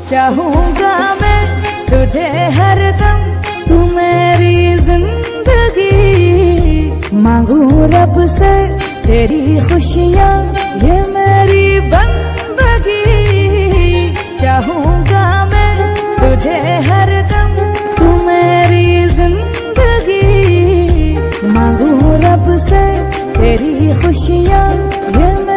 चाहूंगा मैं तुझे हरदम, तू मेरी जिंदगी। मांगू रब से तेरी खुशियाँ, ये मेरी बंदगी। चाहूंगा मैं तुझे हरदम, तू मेरी जिंदगी। मांगू रब से तेरी खुशियाँ, ये